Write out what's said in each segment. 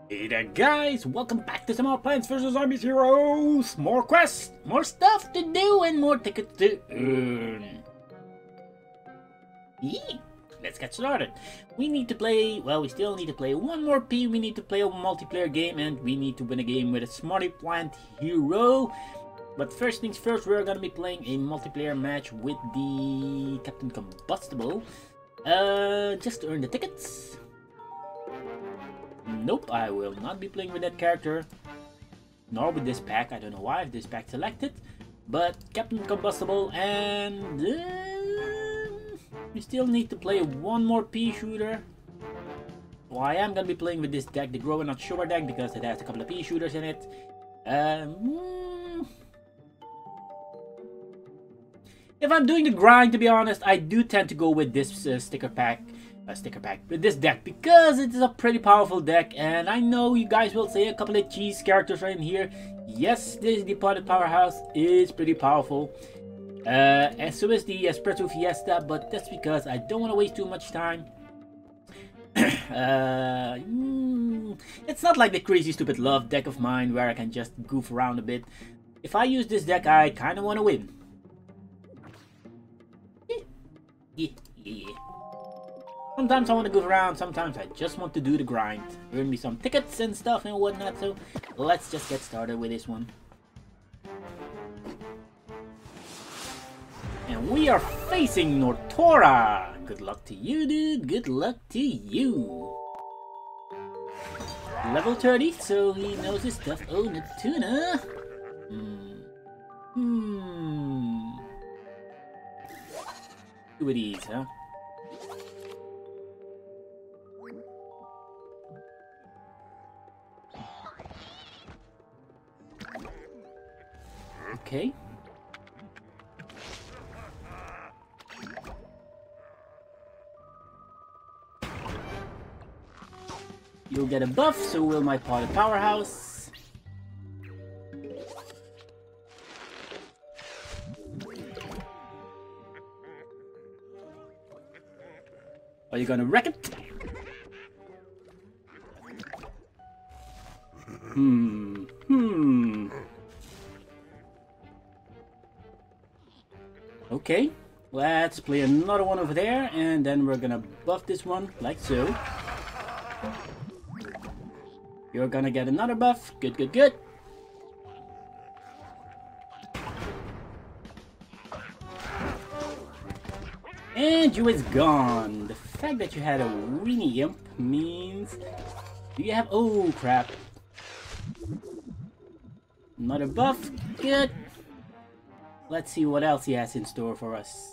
Hey there guys, welcome back to some more Plants vs. Zombies Heroes! More quests, more stuff to do, and more tickets to earn. Yee! Let's get started. We need to play, well, we still need to play one more P, we need to play a multiplayer game, and we need to win a game with a Smarty Plant hero. But first things first, we're gonna be playing a multiplayer match with the Captain Combustible. Just to earn the tickets. Nope, I will not be playing with that character, nor with this pack. I don't know why I have this pack selected, but Captain Combustible, and we still need to play one more pea shooter. Well, I am gonna be playing with this deck, the Grow and Not Sugar deck, because it has a couple of pea shooters in it. If I'm doing the grind, to be honest, I do tend to go with this sticker pack with this deck, because it is a pretty powerful deck. And I know you guys will say a couple of cheese characters right in here. Yes, this the Potted Powerhouse is pretty powerful, and so is the Espresso Fiesta, but that's because I don't want to waste too much time. It's not like the Crazy Stupid Love deck of mine where I can just goof around a bit. If I use this deck, I kind of want to win. Yeah. Sometimes I want to goof around, sometimes I just want to do the grind. Earn me some tickets and stuff and whatnot, so let's just get started with this one. And we are facing Nortora. Good luck to you, dude. Good luck to you. Level 30, so he knows his stuff. Oh, Natuna. Two of these, huh? Okay. You'll get a buff, so will my Potted Powerhouse. Are you gonna wreck it? Okay, let's play another one over there, and then we're gonna buff this one, like so. You're gonna get another buff. Good. And you is gone. The fact that you had a weenie imp means... Do you have... Oh, crap. Another buff. Good. Let's see what else he has in store for us.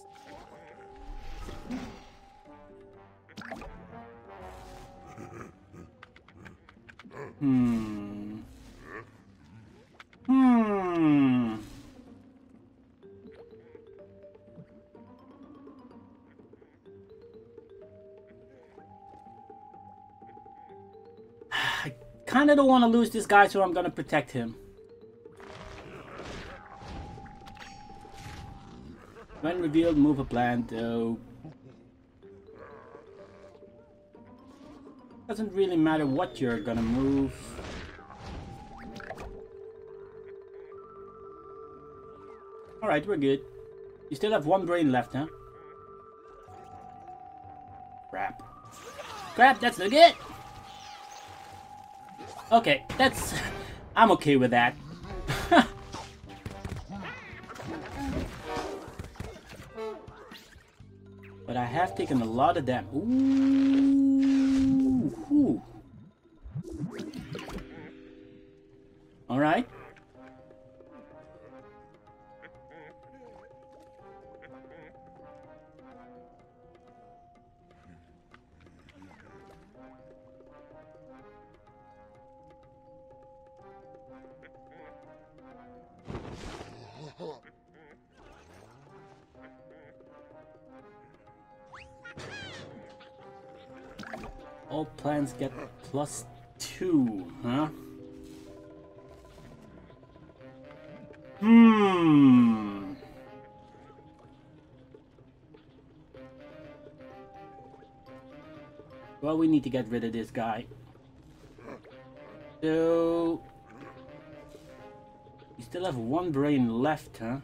I kinda don't want to lose this guy, so I'm gonna protect him. When revealed, move a plant. Oh. Doesn't really matter what you're gonna move. Alright, we're good. You still have one brain left, huh? Crap, that's not good! Okay, that's... I'm okay with that. But I have taken a lot of damage. Ooh. All right. All plants get +2, huh? Well, we need to get rid of this guy. So you still have one brain left, huh?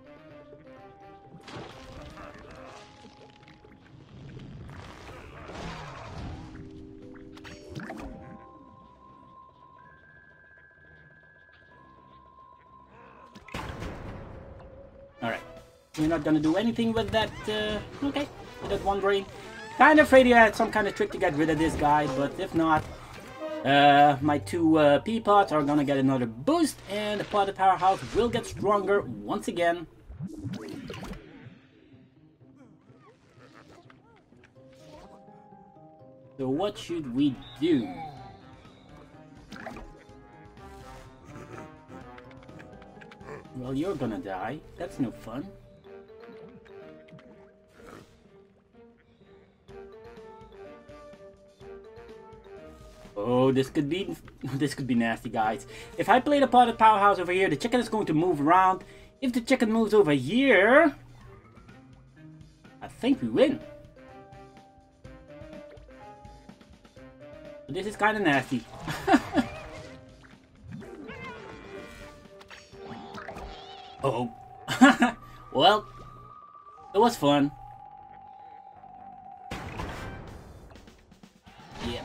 Alright. We're not gonna do anything with that, okay. With that one brain. Kinda afraid you had some kind of trick to get rid of this guy, but if not, my two P-pots are gonna get another boost, and the potted powerhouse will get stronger once again. So what should we do? Well, you're gonna die. That's no fun. Oh, this could be nasty, guys. If I play the potted powerhouse over here, the chicken is going to move around. If the chicken moves over here, I think we win. But this is kind of nasty. Uh-oh. Well, it was fun. Yeah.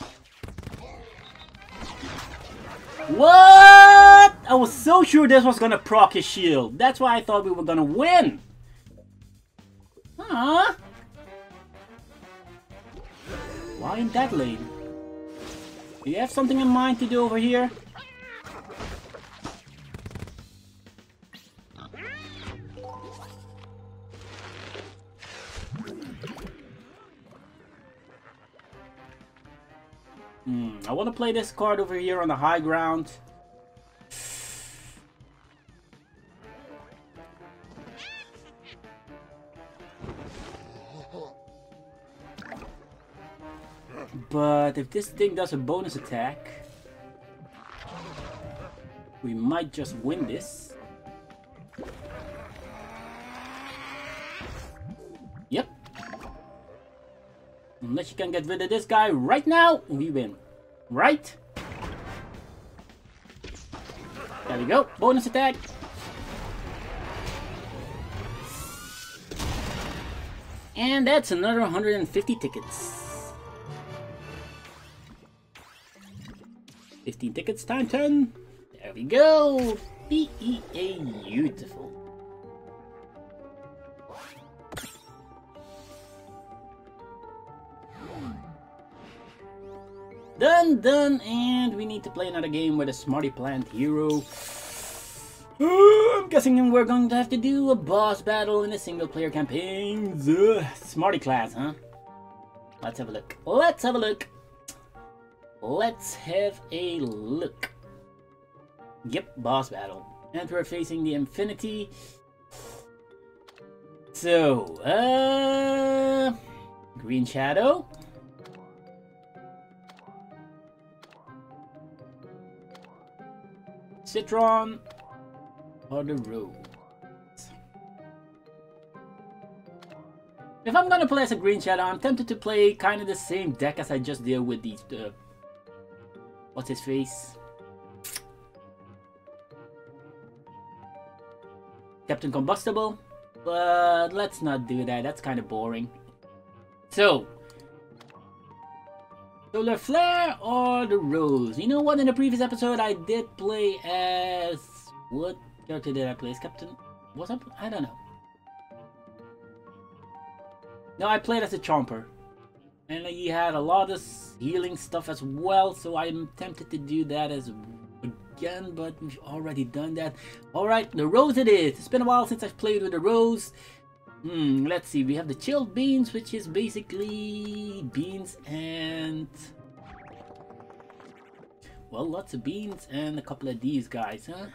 What? I was so sure this was gonna proc his shield. That's why I thought we were gonna win. Huh? Why in that lane? Do you have something in mind to do over here? I want to play this card over here on the high ground. But if this thing does a bonus attack, we might just win this. Yep. Unless you can get rid of this guy right now, we win. Right? There we go. Bonus attack. And that's another 150 tickets. 15 tickets times 10. There we go. PEA, beautiful. Done, and we need to play another game with a Smarty Plant hero. I'm guessing we're going to have to do a boss battle in a single player campaign. Smarty class, huh? Let's have a look. Let's have a look. Let's have a look. Yep, boss battle. And we're facing the Infinity. So, Green Shadow. Citron or the Rose. If I'm gonna play as a Green Shadow, I'm tempted to play kind of the same deck as I just did with these. What's his face? Captain Combustible. But let's not do that. That's kind of boring. So. Solar Flare or the Rose? You know what? In the previous episode, I did play as... What character did I play as? Captain... Was I don't know. No, I played as a Chomper. And he had a lot of healing stuff as well, so I'm tempted to do that as again, but we've already done that. Alright, the Rose it is. It's been a while since I've played with the Rose. Let's see, we have the chilled beans, which is basically beans and... Well, lots of beans and a couple of these guys, huh?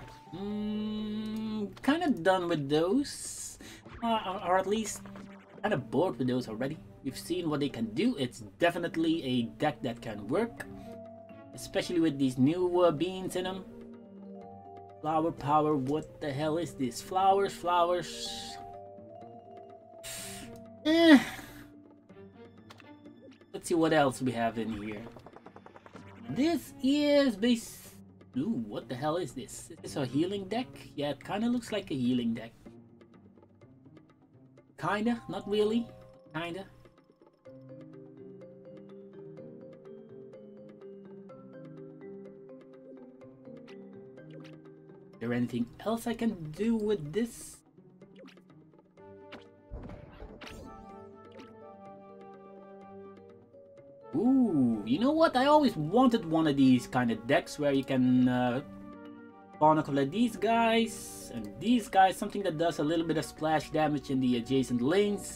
Kind of done with those. Or at least kind of bored with those already. We've seen what they can do. It's definitely a deck that can work. Especially with these new beans in them. Flower power, what the hell is this? Flowers. Let's see what else we have in here. This is base. Ooh, what the hell is this? Is this a healing deck? Yeah, it kind of looks like a healing deck. Kinda, not really. Kinda. Is there anything else I can do with this? Ooh, you know what? I always wanted one of these kind of decks where you can spawn a couple of these guys and these guys, something that does a little bit of splash damage in the adjacent lanes.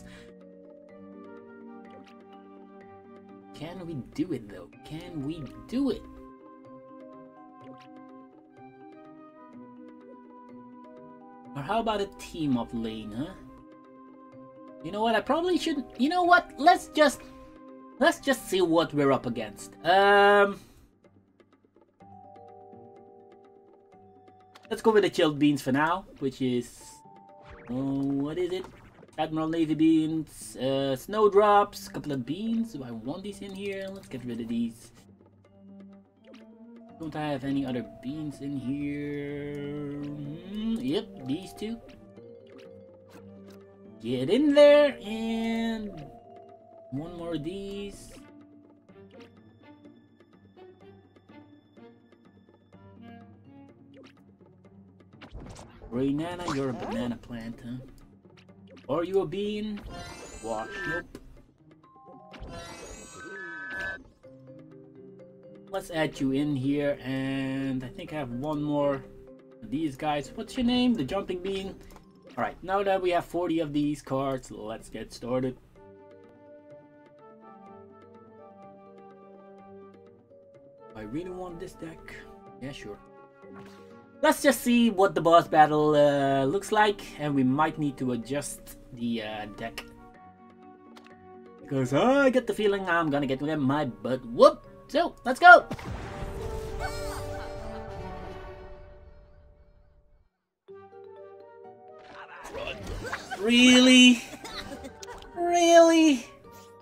Can we do it though? Can we do it? Or how about a team up lane, huh? You know what? I probably shouldn't. You know what? Let's just see what we're up against. Let's go with the chilled beans for now, which is what is it? Admiral Navy beans, snowdrops, a couple of beans. Do I want these in here? Let's get rid of these. Don't I have any other beans in here? Yep, these two. Get in there, and one more of these. Rainana, you're a banana plant, huh? Are you a bean? Wash, nope. Let's add you in here, and I think I have one more of these guys. What's your name? The jumping bean. Alright, now that we have 40 of these cards, let's get started. I really want this deck. Yeah, sure. Let's just see what the boss battle looks like, and we might need to adjust the deck. Because I get the feeling I'm gonna get my butt whooped. So, let's go! Really? Really?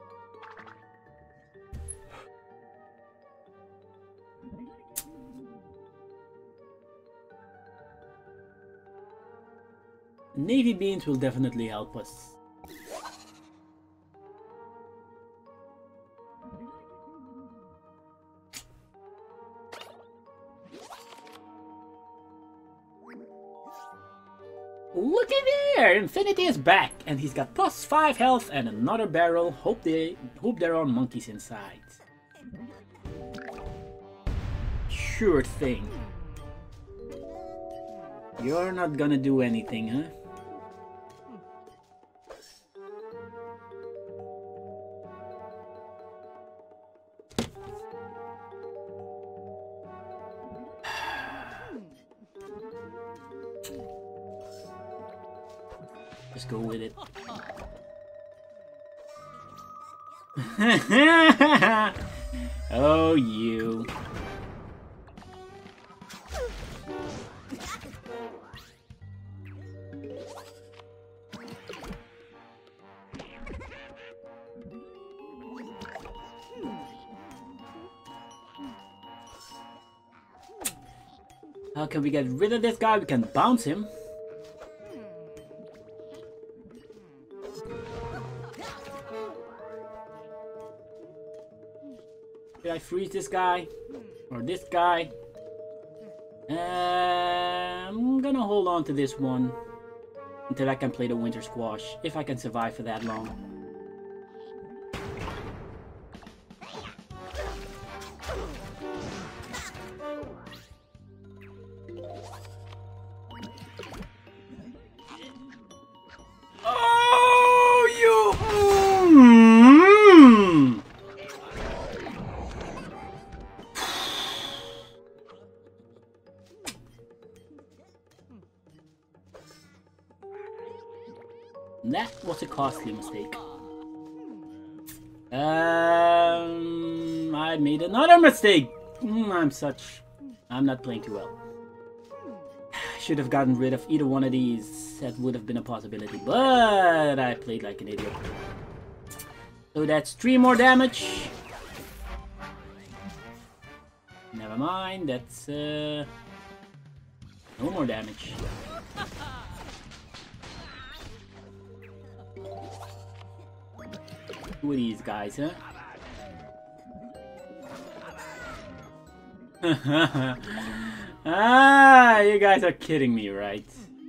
Navy beans will definitely help us. Looky there! Infinity is back, and he's got plus 5 health and another barrel. Hope there are monkeys inside. Sure thing. You're not gonna do anything, huh? Just go with it. Oh, you. How can we get rid of this guy? We can bounce him. Should I freeze this guy? Or this guy? I'm gonna hold on to this one until I can play the winter squash, if I can survive for that long. That was a costly mistake. I made another mistake! I'm not playing too well. Should have gotten rid of either one of these. That would have been a possibility, but I played like an idiot. So that's 3 more damage. Never mind, that's no more damage. Who are these guys, huh? Ah, you guys are kidding me, right?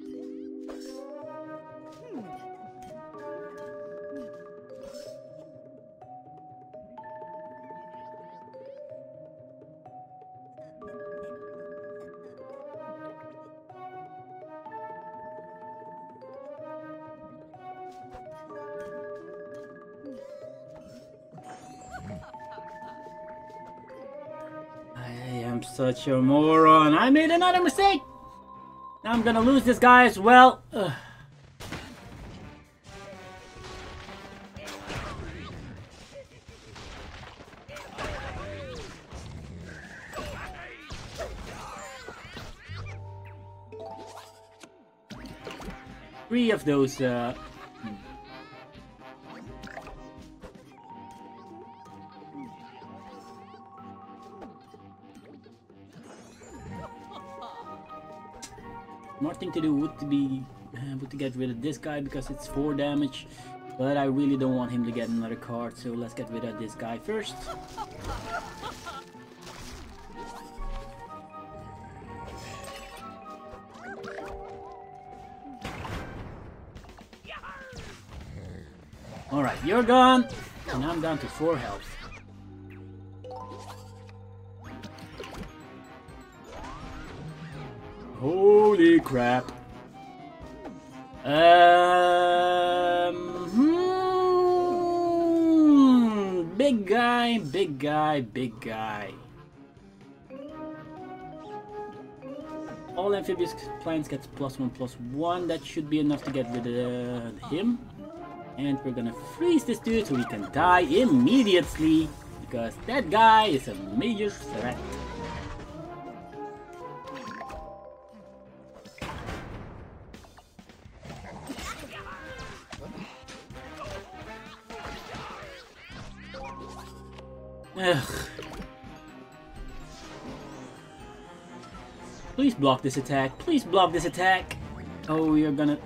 I am such a moron. I made another mistake. Now I'm gonna lose this guy as well. Ugh. Three of those smart thing to do would to get rid of this guy because it's 4 damage, but I really don't want him to get another card, so let's get rid of this guy first. Alright, you're gone, and I'm down to 4 health. Holy crap. Big guy, big guy, big guy. All amphibious plants gets +1/+1. That should be enough to get rid of him. And we're gonna freeze this dude so he can die immediately, because that guy is a major threat. Ugh. Please block this attack. Please block this attack. Oh, you're gonna...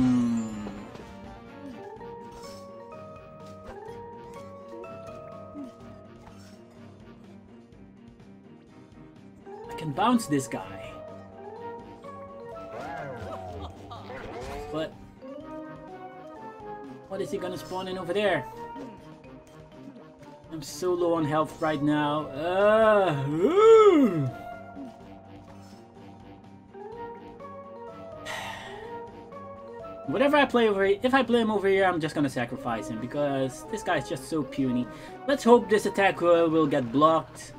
I can bounce this guy. But... what is he gonna spawn in over there? I'm so low on health right now. Whatever I play over here, if I play him over here, I'm just gonna sacrifice him because this guy's just so puny. Let's hope this attack will get blocked.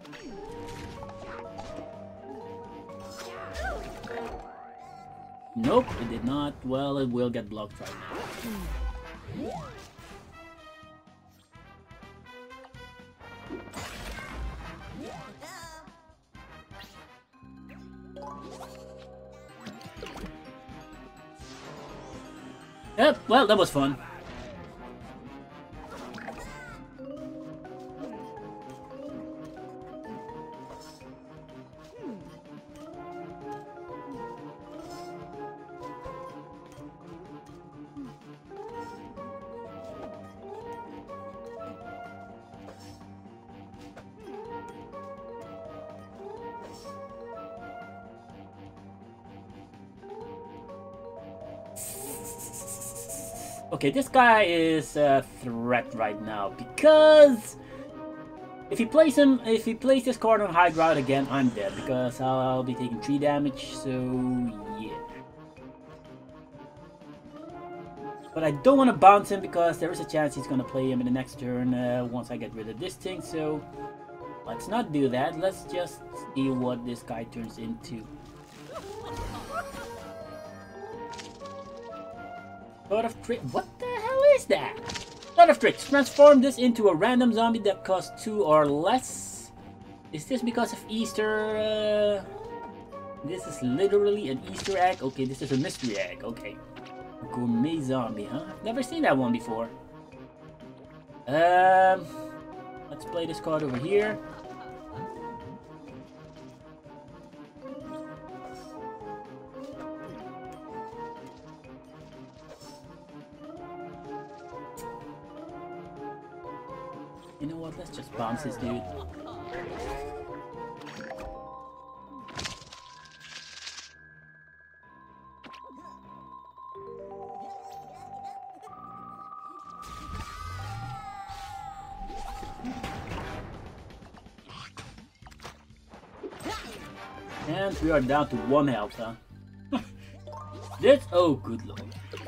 Nope, it did not. Well, it will get blocked right now. Yep, well, that was fun. Okay, this guy is a threat right now because if he plays this card on high ground again, I'm dead because I'll be taking 3 damage. So yeah. But I don't want to bounce him because there is a chance he's gonna play him in the next turn once I get rid of this thing. So let's not do that. Let's just see what this guy turns into. Lot of trick. What the hell is that? Lot of tricks. Transform this into a random zombie that costs 2 or less. Is this because of Easter? This is literally an Easter egg. Okay, this is a mystery egg. Okay, gourmet zombie, huh? I've never seen that one before. Let's play this card over here. You know what? Let's just bounce this dude. And we are down to 1 health, huh? This, oh good lord.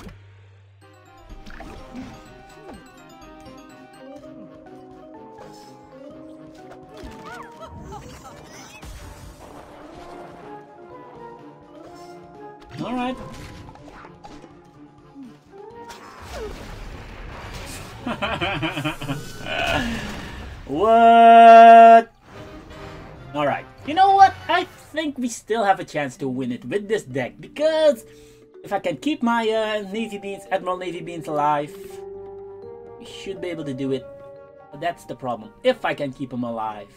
Alright. What? Alright. You know what? I think we still have a chance to win it with this deck, because if I can keep my Navy Beans, Admiral Navy Beans alive, we should be able to do it. But that's the problem, if I can keep them alive.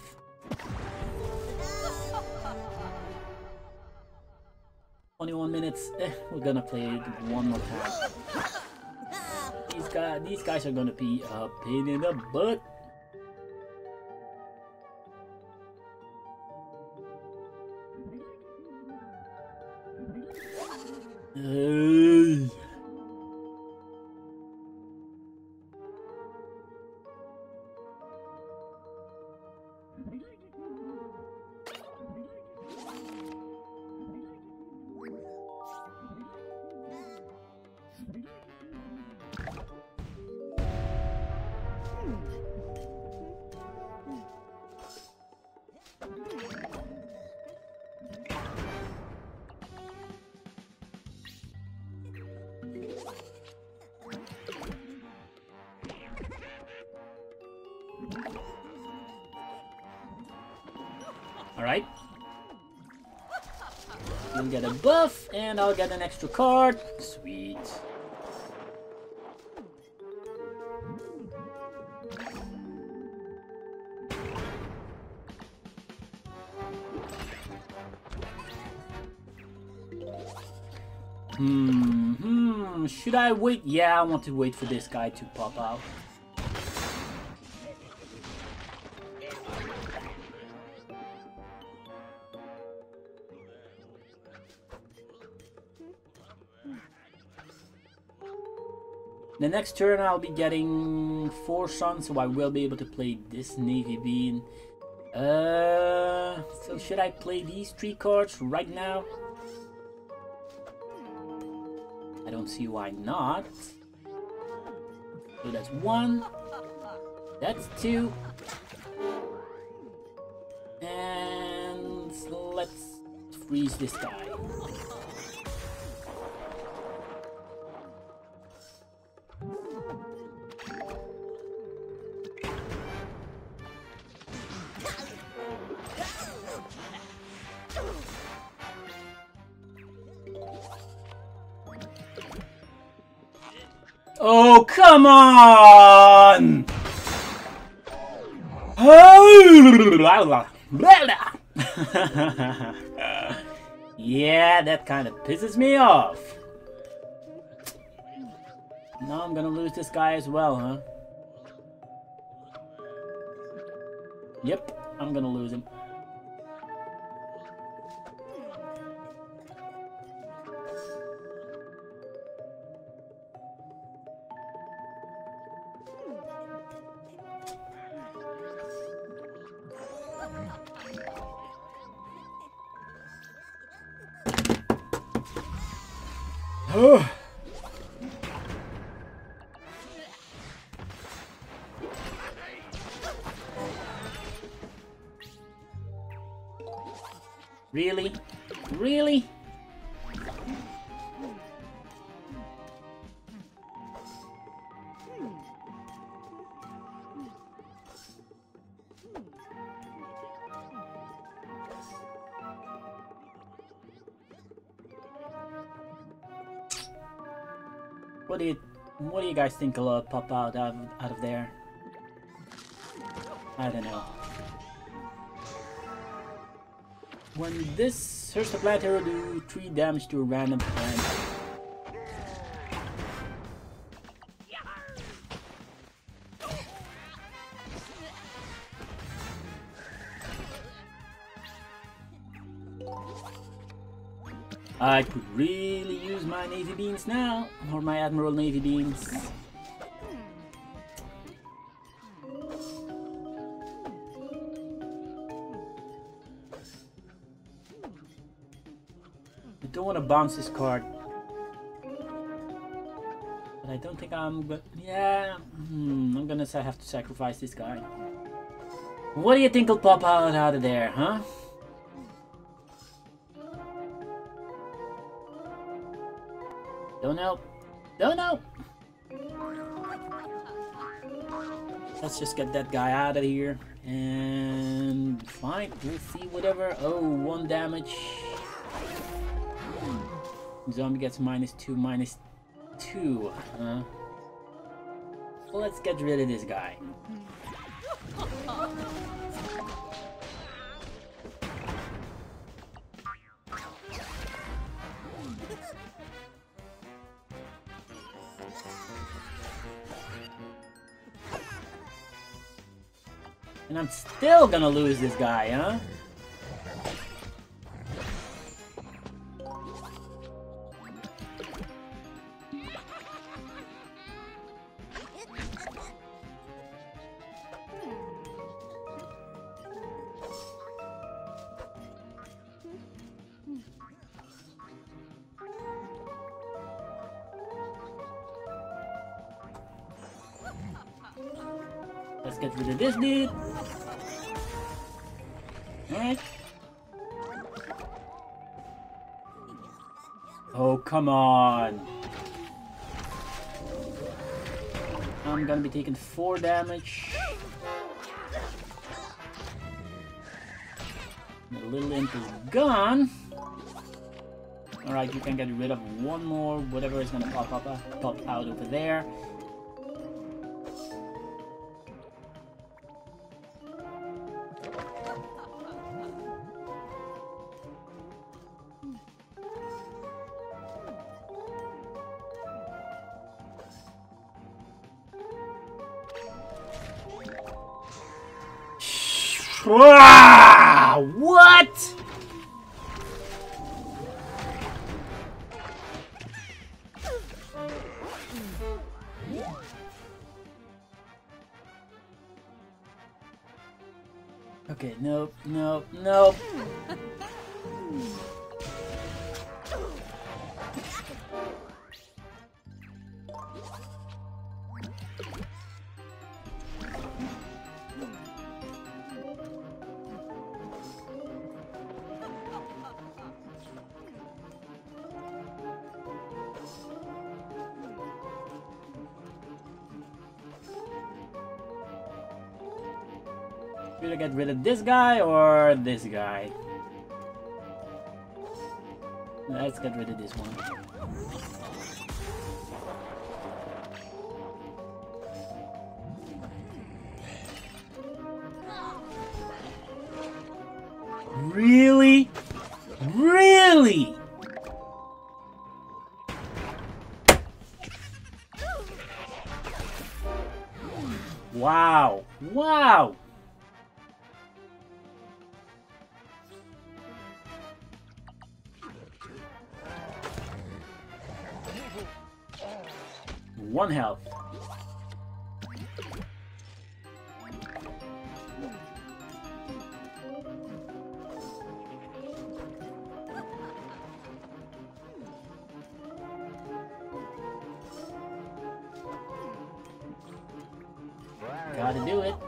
"21 minutes, we're gonna play it one more time. These guys are gonna be a pain in the butt. Alright. You'll get a buff, and I'll get an extra card. Sweet. Should I wait? Yeah, I want to wait for this guy to pop out. The next turn I'll be getting 4 suns, so I will be able to play this Navy Bean. So should I play these 3 cards right now? I don't see why not. So that's 1. That's 2. And let's freeze this guy. Oh, come on! Yeah, that kind of pisses me off. Now I'm gonna lose this guy as well, huh? Yep, I'm gonna lose him. Really? Really? What do you guys think will pop out of there? I don't know. When this hurts the plant hero, do 3 damage to a random plant. I could really use my navy beans now, or my admiral navy beans. I don't want to bounce this card. But I don't think I'm gonna... Yeah, I'm gonna have to sacrifice this guy. What do you think will pop out of there, huh? Don't know. Don't know. Let's just get that guy out of here. And fine, we'll see whatever. Oh, 1 damage. Zombie gets -2, -2. Well, let's get rid of this guy. And I'm still gonna lose this guy, huh? Let's get rid of this dude. Alright. Oh, come on. I'm gonna be taking 4 damage. The little imp is gone. Alright, you can get rid of 1 more, whatever is gonna pop out over there. What? Okay, nope, nope, nope. Should I get rid of this guy or this guy? Let's get rid of this one. Really? Really? Wow. Wow. One health. Gotta do it.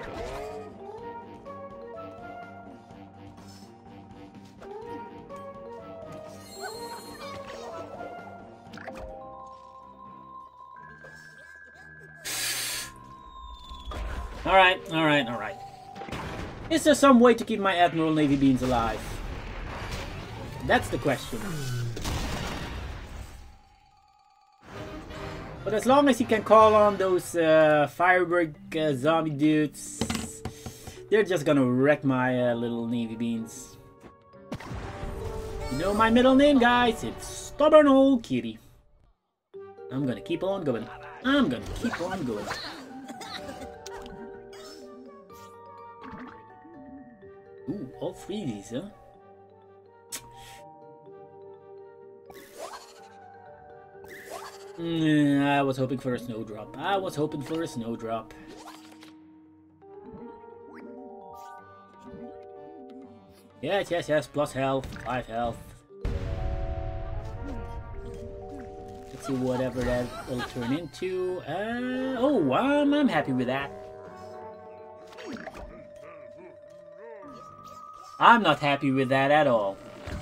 Alright. Is there some way to keep my Admiral Navy Beans alive? That's the question. But as long as he can call on those firework zombie dudes, they're just gonna wreck my little Navy Beans. You know my middle name, guys? It's Stubborn Old Kiri. I'm gonna keep on going. I'm gonna keep on going. Ooh, all 3 of these, huh? I was hoping for a snowdrop. I was hoping for a snowdrop. Yes, yes, yes. Plus health. 5 health. Let's see whatever that will turn into. Oh, I'm happy with that. I'm not happy with that at all.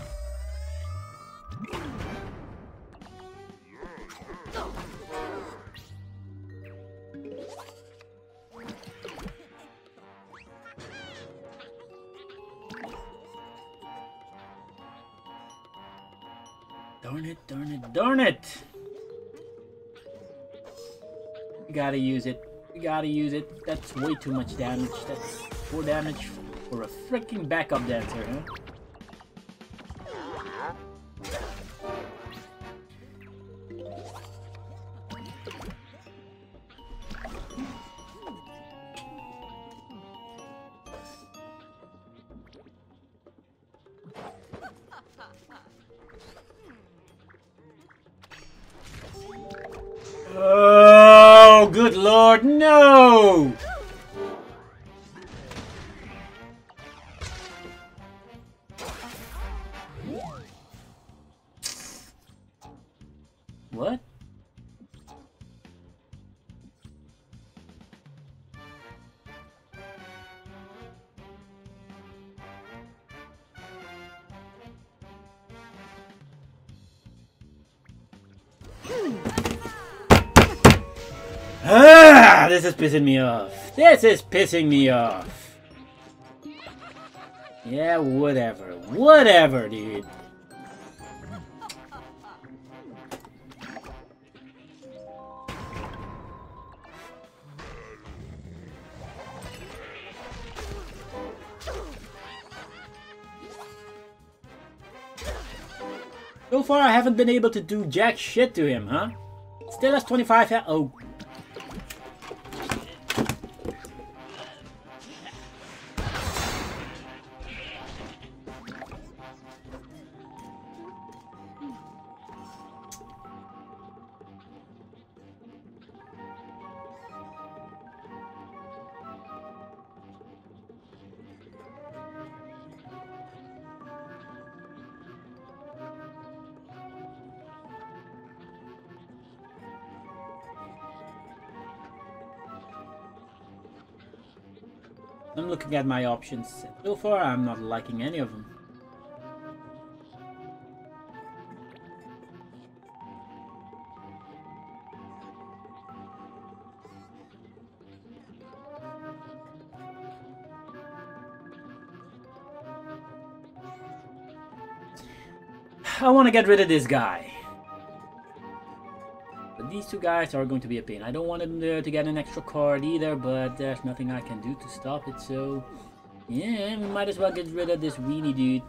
Darn it, darn it, darn it! We gotta use it. We gotta use it. That's way too much damage. That's 4 damage for a freaking backup dancer, huh? Oh, good lord, no! What? Ah, this is pissing me off. This is pissing me off. Yeah, whatever. Whatever, dude. So far, I haven't been able to do jack shit to him, huh? Still has 25 health. Oh. I'm looking at my options. So far, I'm not liking any of them. I want to get rid of this guy. But these two guys are going to be a pain. I don't want him to get an extra card either, but there's nothing I can do to stop it, so... yeah, we might as well get rid of this weenie dude.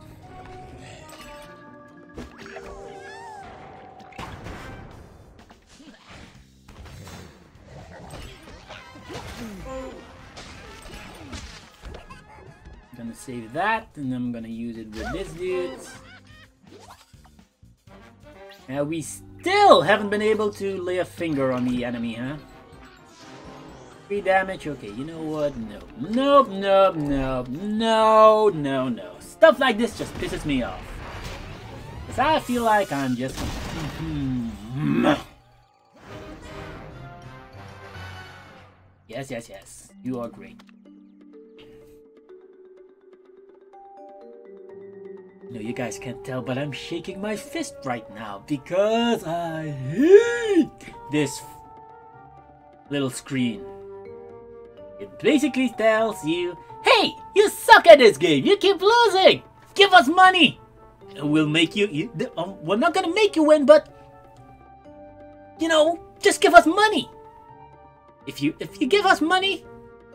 I'm gonna save that, and I'm gonna use it with this dude. Now we still haven't been able to lay a finger on the enemy, huh? 3 damage, okay, you know what? No. Nope, nope, nope, no, no, no. Stuff like this just pisses me off. Because I feel like I'm just... yes, yes, yes. You are great. No, you guys can't tell, but I'm shaking my fist right now because I hate this little screen. It basically tells you, hey, you suck at this game. You keep losing. Give us money. And we'll make you, we're not gonna make you win, but, you know, just give us money. If you give us money,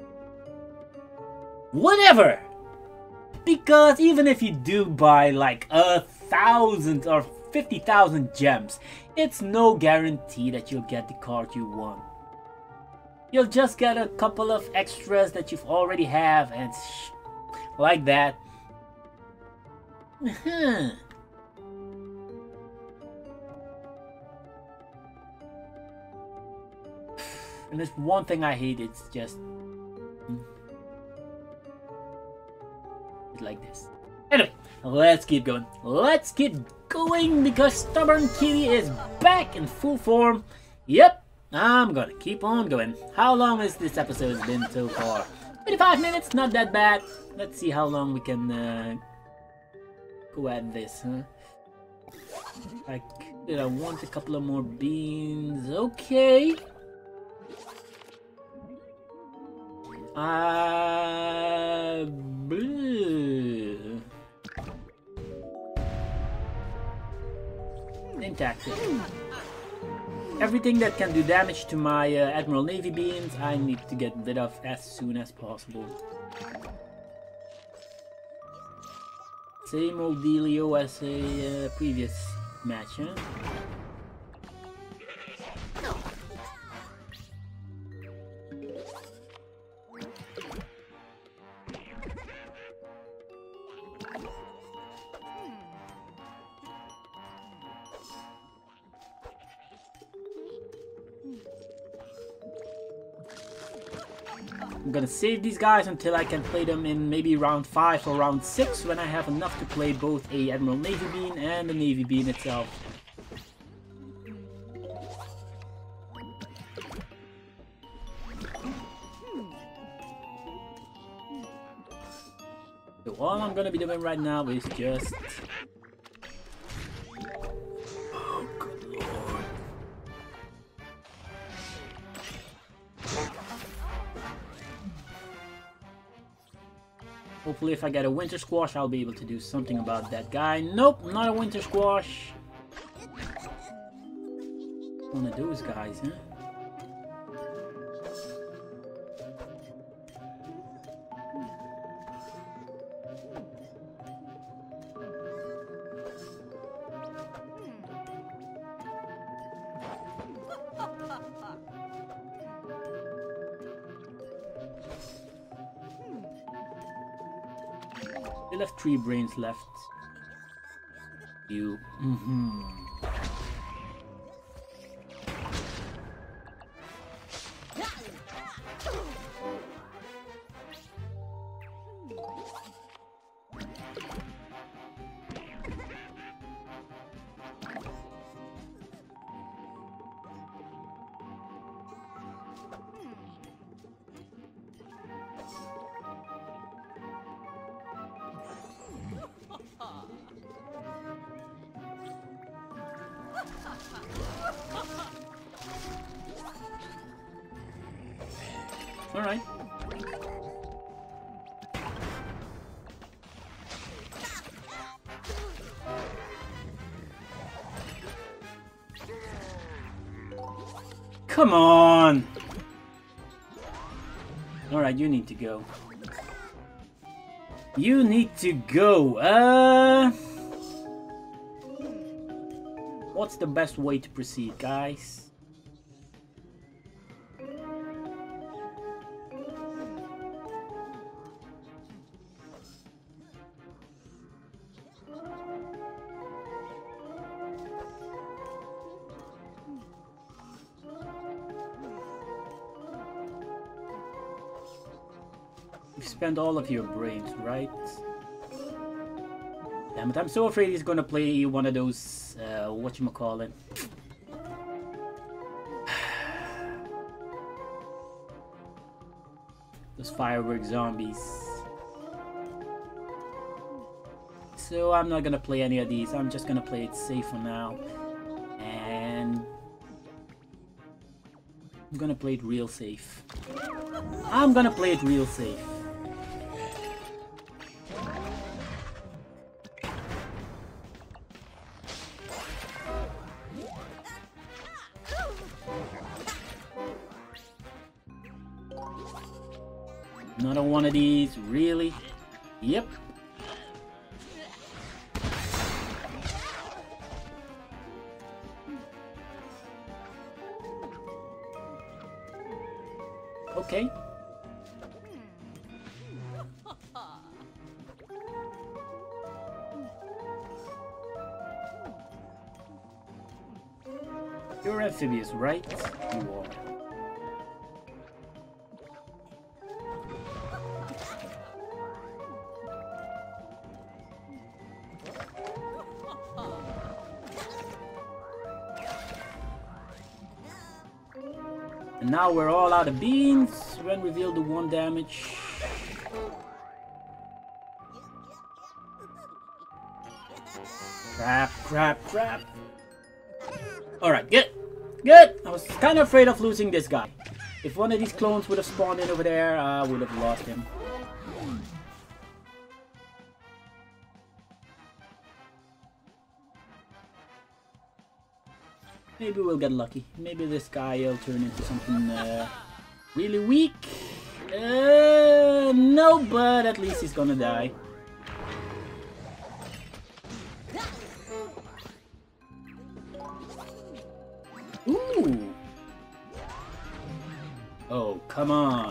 whatever. Because even if you do buy like 1,000 or 50,000 gems, it's no guarantee that you'll get the card you want. You'll just get a couple of extras that you've already have and like that. And there's one thing I hate, it's just... It's like this. Anyway, let's keep going. Let's keep going because Stubborn Kiri is back in full form. Yep, I'm gonna keep on going. How long has this episode been so far? 25 minutes, not that bad. Let's see how long we can go at this, huh? I want a couple of more beans. Okay. Blue. Intact. Everything that can do damage to my Admiral Navy beans, I need to get rid of as soon as possible. Same old dealio as a previous match, huh? I'm gonna save these guys until I can play them in maybe round 5 or round 6 when I have enough to play both a Admiral Navy Bean and the Navy Bean itself. So all I'm gonna be doing right now is just... Oh, good lord. Hopefully if I get a winter squash, I'll be able to do something about that guy. Nope, not a winter squash. One of those guys, huh? Still have 3 brains left. You. All right. Come on. All right, you need to go. You need to go. What's the best way to proceed, guys? You spent all of your brains, right? Damn it, I'm so afraid he's gonna play one of those, whatchamacallit. Those firework zombies. So I'm not gonna play any of these, I'm just gonna play it safe for now. And... I'm gonna play it real safe. I'm gonna play it real safe. Another one of these, really? Yep. Okay. You're amphibious, right? You are. Now we're all out of beans. When revealed to 1 damage. Crap, crap, crap. Alright, good. Good! I was kind of afraid of losing this guy. If one of these clones would have spawned in over there, I would have lost him. Maybe we'll get lucky. Maybe this guy will turn into something really weak. No, but at least he's gonna die. Ooh! Oh, come on.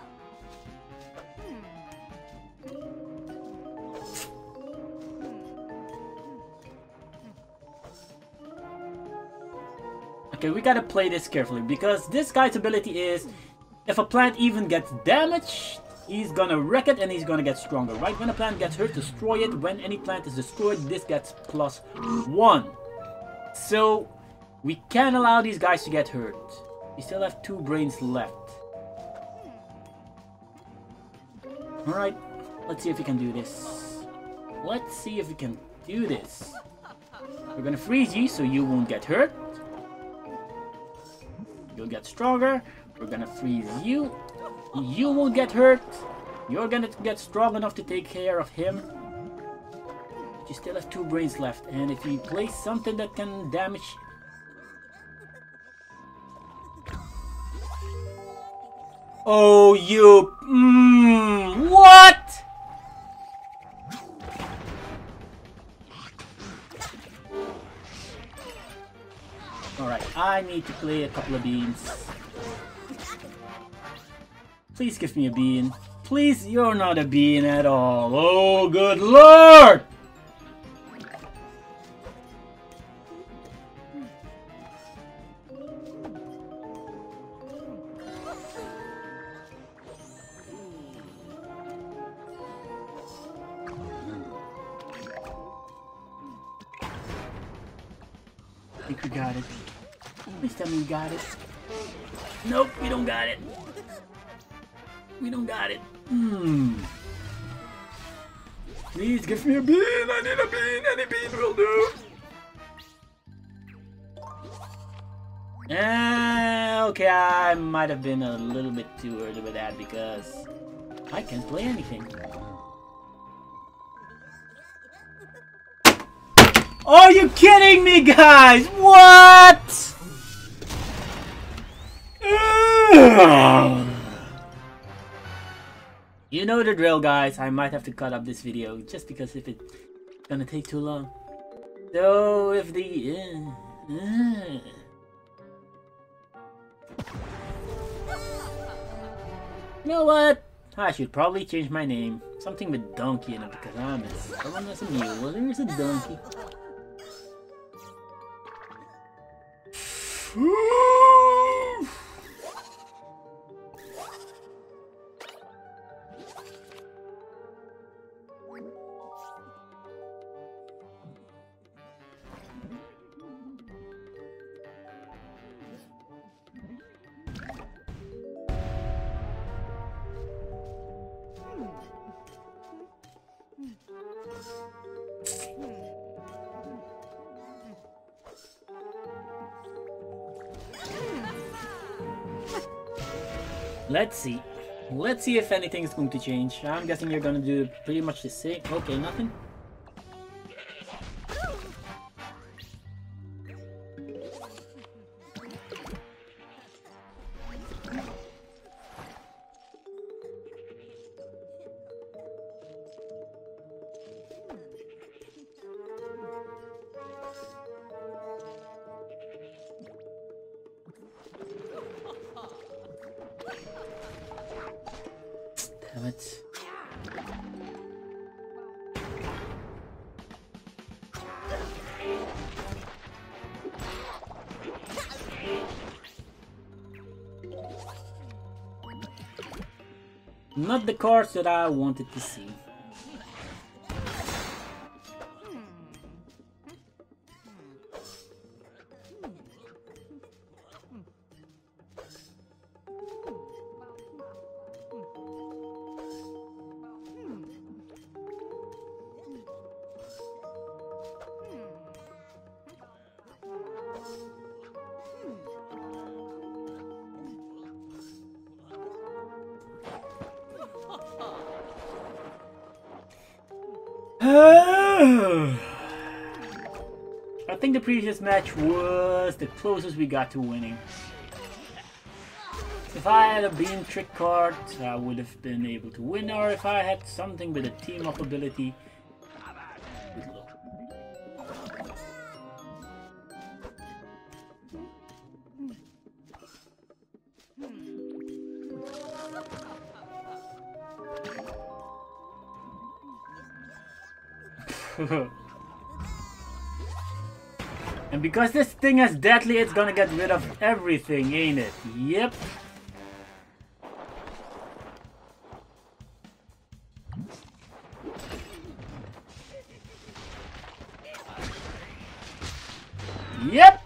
Okay, we gotta play this carefully because this guy's ability is if a plant even gets damaged, he's gonna wreck it and he's gonna get stronger, right? When a plant gets hurt, destroy it. When any plant is destroyed, this gets +1. So we can't allow these guys to get hurt. We still have 2 brains left. Alright, let's see if we can do this. Let's see if we can do this. We're gonna freeze you so you won't get hurt. You'll get stronger. We're gonna freeze you. You won't get hurt. You're gonna get strong enough to take care of him. But you still have 2 brains left. And if you place something that can damage... Oh, you... what? Alright, I need to play a couple of beans. Please give me a bean. Please, you're not a bean at all. Oh, good lord! I think we got it. Please tell me we got it. Nope, we don't got it. We don't got it. Please give me a bean. I need a bean. Any bean will do. Okay, I might have been a little bit too early with that because I can't play anything. Are you kidding me, guys? What? You know the drill, guys. I might have to cut up this video just because if it's gonna take too long. So if the you know what? I should probably change my name. Something with donkey in it because someone was a mule. There's a donkey. Let's see. Let's see if anything is going to change. I'm guessing you're gonna do pretty much the same. Okay, nothing. Damn it. Not the cards that I wanted to see. I think the previous match was the closest we got to winning. If I had a beam trick card, I would have been able to win, or if I had something with a team up ability. And because this thing is deadly, it's gonna get rid of everything, ain't it? Yep. Yep.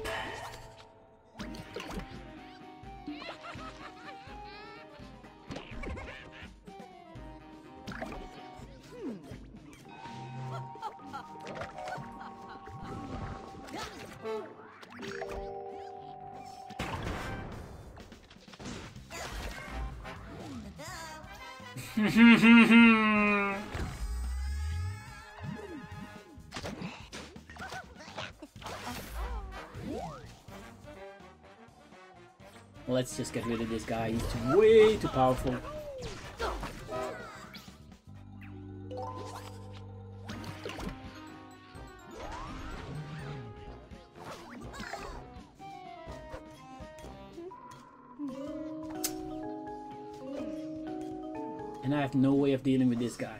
Let's just get rid of this guy. He's way too powerful. And I have no way of dealing with this guy.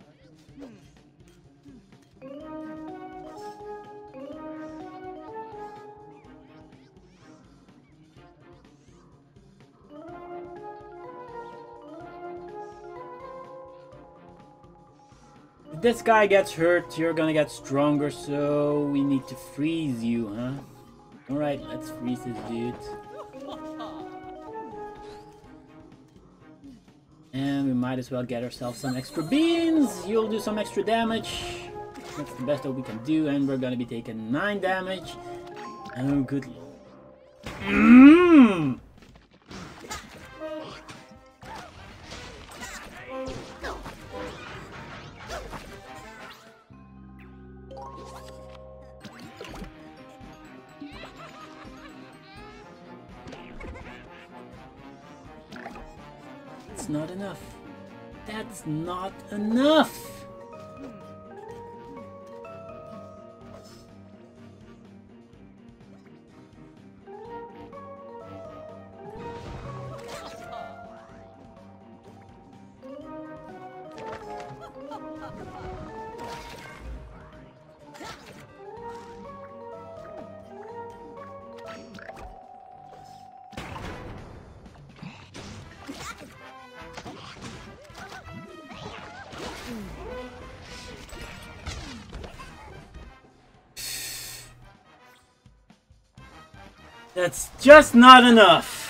If this guy gets hurt, you're gonna get stronger, so we need to freeze you, huh? Alright, let's freeze this dude. And we might as well get ourselves some extra beans. You'll do some extra damage. That's the best that we can do, and we're gonna be taking 9 damage. Oh, good lord. That's not enough. That's not enough. That's just not enough.